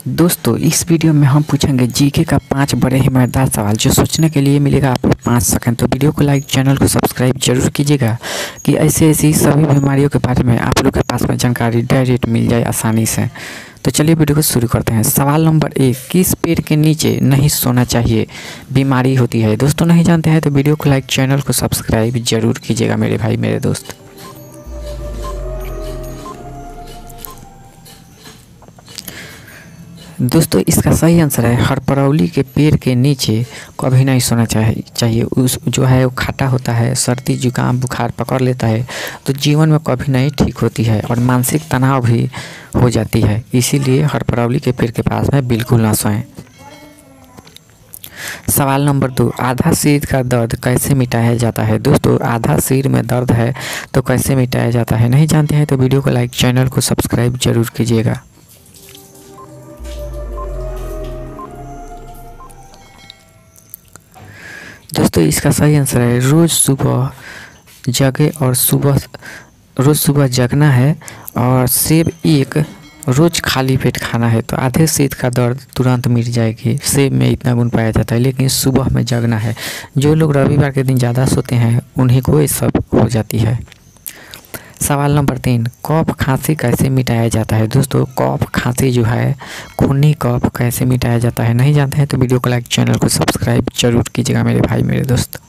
दोस्तों इस वीडियो में हम पूछेंगे जीके का 5 बड़े ही मजेदार सवाल जो सोचने के लिए मिलेगा आपको 5 सेकंड। तो वीडियो को लाइक, चैनल को सब्सक्राइब जरूर कीजिएगा कि ऐसे सभी बीमारियों के बारे में आप लोग के पास में जानकारी डायरेक्ट मिल जाए आसानी से। तो चलिए वीडियो को शुरू करते हैं। सवाल नंबर 1, किस पेड़ के नीचे नहीं सोना चाहिए, बीमारी होती है? दोस्तों नहीं जानते हैं तो वीडियो को लाइक, चैनल को सब्सक्राइब जरूर कीजिएगा मेरे भाई मेरे दोस्त। दोस्तों इसका सही आंसर है हरपरौली के पेड़ के नीचे कभी नहीं सोना चाहिए। उस जो है वो खट्टा होता है, सर्दी जुकाम बुखार पकड़ लेता है तो जीवन में कभी नहीं ठीक होती है और मानसिक तनाव भी हो जाती है। इसीलिए हरपरौली के पेड़ के पास में बिल्कुल ना सोएं। सवाल नंबर 2, आधा सिर का दर्द कैसे मिटाया जाता है? दोस्तों आधा सिर में दर्द है तो कैसे मिटाया जाता है? नहीं जानते हैं तो वीडियो को लाइक, चैनल को सब्सक्राइब जरूर कीजिएगा। दोस्तों इसका सही आंसर है रोज़ सुबह सुबह जगना है और सेब एक रोज़ खाली पेट खाना है तो आधे सिर का दर्द तुरंत मिट जाएगी। सेब में इतना गुण पाया जाता है, लेकिन सुबह में जगना है। जो लोग रविवार के दिन ज़्यादा सोते हैं उन्हीं को ये सब हो जाती है। सवाल नंबर 3, कफ खांसी कैसे मिटाया जाता है? दोस्तों कफ खांसी जो है खूनी कफ कैसे मिटाया जाता है? नहीं जानते हैं तो वीडियो को लाइक, चैनल को सब्सक्राइब जरूर कीजिएगा मेरे भाई मेरे दोस्त।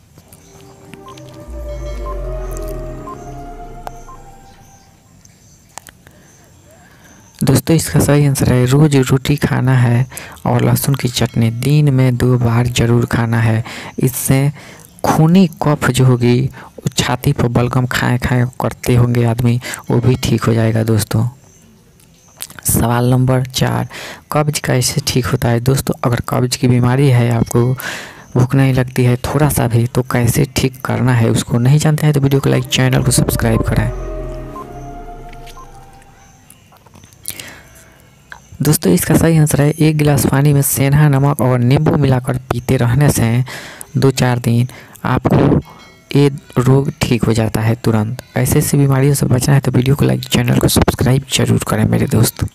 दोस्तों इसका सही आंसर है रोज़ रोटी खाना है और लहसुन की चटनी दिन में 2 बार जरूर खाना है। इससे खूनी कफ जो होगी वो छाती पर बलगम खाए करते होंगे आदमी, वो भी ठीक हो जाएगा दोस्तों। सवाल नंबर 4, कब्ज कैसे ठीक होता है? दोस्तों अगर कब्ज की बीमारी है, आपको भूख नहीं लगती है थोड़ा सा भी, तो कैसे ठीक करना है उसको नहीं जानते हैं तो वीडियो को लाइक, चैनल को सब्सक्राइब करें। दोस्तों इसका सही आंसर है 1 गिलास पानी में सेंधा नमक और नींबू मिलाकर पीते रहने से 2-4 दिन आपको ये रोग ठीक हो जाता है तुरंत। ऐसी बीमारियों से बचना है तो वीडियो को लाइक, चैनल को सब्सक्राइब जरूर करें मेरे दोस्त।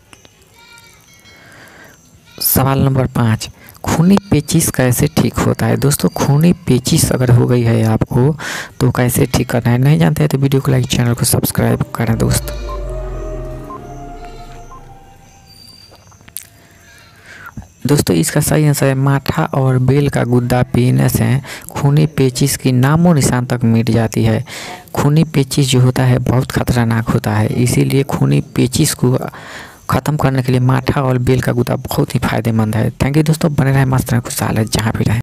सवाल नंबर 5, खूनी पेचिश कैसे ठीक होता है? दोस्तों खूनी पेचिश अगर हो गई है आपको तो कैसे ठीक करना है? नहीं जानते हैं तो वीडियो को लाइक, चैनल को सब्सक्राइब करें दोस्त। दोस्तों इसका सही आंसर है माठा और बेल का गुद्दा पीने से खूनी पेचिश की नामो निशान तक मिट जाती है। खूनी पेचिश जो होता है बहुत खतरनाक होता है, इसीलिए खूनी पेचिश को ख़त्म करने के लिए माठा और बेल का गुद्दा बहुत ही फायदेमंद है। थैंक यू दोस्तों, बने रहे मस्त रहे खुशहाल है जहाँ भी रहे।